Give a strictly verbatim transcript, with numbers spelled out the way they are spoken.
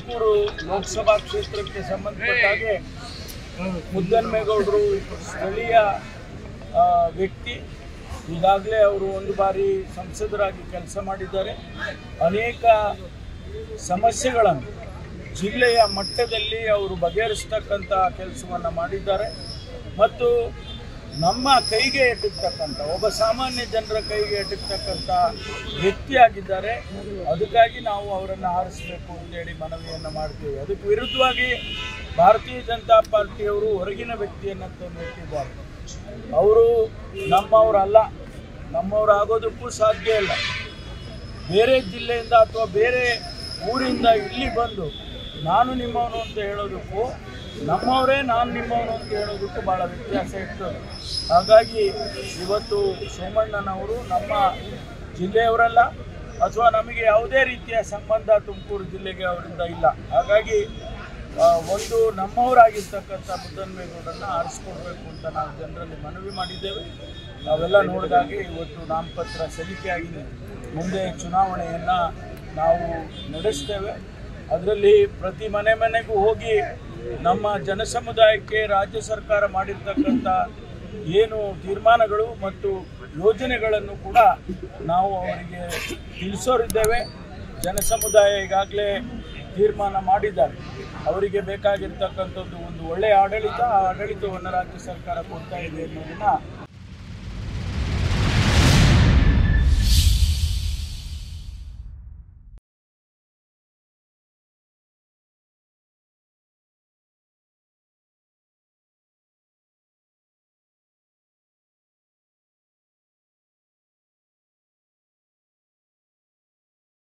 ತುಮಕೂರು ಲೋಕಸಭಾ ಕ್ಷೇತ್ರಕ್ಕೆ ಸಂಬಂಧಪಟ್ಟ ಹಾಗೆ ಮುದ್ದನ್ಮೇಗೌಡರು ಸ್ಥಳೀಯ ವ್ಯಕ್ತಿ. ಈಗಾಗಲೇ ಅವರು ಒಂದು ಬಾರಿ ಸಂಸದರಾಗಿ ಕೆಲಸ ಮಾಡಿದ್ದಾರೆ. ಅನೇಕ ಸಮಸ್ಯೆಗಳನ್ನು ಜಿಲ್ಲೆಯ ಮಟ್ಟದಲ್ಲಿ ಅವರು ಬಗೆಹರಿಸ್ತಕ್ಕಂಥ ಕೆಲಸವನ್ನು ಮಾಡಿದ್ದಾರೆ ಮತ್ತು ನಮ್ಮ ಕೈಗೆ ಎಟುಕ್ತಕ್ಕಂಥ ಒಬ್ಬ ಸಾಮಾನ್ಯ ಜನರ ಕೈಗೆ ಎಟುಕ್ತಕ್ಕಂಥ ವ್ಯಕ್ತಿಯಾಗಿದ್ದಾರೆ. ಅದಕ್ಕಾಗಿ ನಾವು ಅವರನ್ನು ಆರಿಸಬೇಕು ಅಂತೇಳಿ ಮನವಿಯನ್ನು ಮಾಡ್ತೀವಿ. ಅದಕ್ಕೆ ವಿರುದ್ಧವಾಗಿ ಭಾರತೀಯ ಜನತಾ ಪಾರ್ಟಿಯವರು ಹೊರಗಿನ ವ್ಯಕ್ತಿಯನ್ನು ತಂದಿಟ್ಟಿದ್ದಾರೆ. ಅವರು ನಮ್ಮವರಲ್ಲ, ನಮ್ಮವರು ಆಗೋದಕ್ಕೂ ಸಾಧ್ಯ ಇಲ್ಲ. ಬೇರೆ ಜಿಲ್ಲೆಯಿಂದ ಅಥವಾ ಬೇರೆ ಊರಿಂದ ಇಲ್ಲಿ ಬಂದು ನಾನು ನಿಮ್ಮವನು ಅಂತ ಹೇಳೋದಕ್ಕೂ ನಮ್ಮವರೇ ನಾನು ನಿಮ್ಮವನು ಅಂತ ಹೇಳೋದಕ್ಕೂ ಭಾಳ ವ್ಯತ್ಯಾಸ ಇರ್ತದೆ. ಹಾಗಾಗಿ ಇವತ್ತು ಸೋಮಣ್ಣನವರು ನಮ್ಮ ಜಿಲ್ಲೆಯವರಲ್ಲ ಅಥವಾ ನಮಗೆ ಯಾವುದೇ ರೀತಿಯ ಸಂಬಂಧ ತುಮಕೂರು ಜಿಲ್ಲೆಗೆ ಅವರಿಂದ ಇಲ್ಲ. ಹಾಗಾಗಿ ಒಂದು ನಮ್ಮವರಾಗಿರ್ತಕ್ಕಂಥ ಮುದ್ದನ್ಮೇಗೌಡರನ್ನು ಆರಿಸ್ಕೊಡ್ಬೇಕು ಅಂತ ನಾವು ಜನರಲ್ಲಿ ಮನವಿ ಮಾಡಿದ್ದೇವೆ. ನಾವೆಲ್ಲ ನೋಡಿದಾಗೆ ಇವತ್ತು ನಾಮಪತ್ರ ಸಲ್ಲಿಕೆಯಾಗಿದೆ. ಮುಂದೆ ಚುನಾವಣೆಯನ್ನು ನಾವು ನಡೆಸ್ತೇವೆ. ಅದರಲ್ಲಿ ಪ್ರತಿ ಮನೆ ಮನೆಗೂ ಹೋಗಿ ನಮ್ಮ ಜನಸಮುದಾಯಕ್ಕೆ ರಾಜ್ಯ ಸರ್ಕಾರ ಮಾಡಿರ್ತಕ್ಕಂಥ ಏನು ತೀರ್ಮಾನಗಳು ಮತ್ತು ಯೋಜನೆಗಳನ್ನು ಕೂಡ ನಾವು ಅವರಿಗೆ ತಿಳಿಸೋರಿದ್ದೇವೆ. ಜನಸಮುದಾಯ ಈಗಾಗಲೇ ತೀರ್ಮಾನ ಮಾಡಿದ್ದಾರೆ. ಅವರಿಗೆ ಬೇಕಾಗಿರ್ತಕ್ಕಂಥದ್ದು ಒಂದು ಒಳ್ಳೆಯ ಆಡಳಿತ, ಆ ಆಡಳಿತವನ್ನು ರಾಜ್ಯ ಸರ್ಕಾರ ಕೊಡ್ತಾ ಇದೆ ಅನ್ನೋದನ್ನು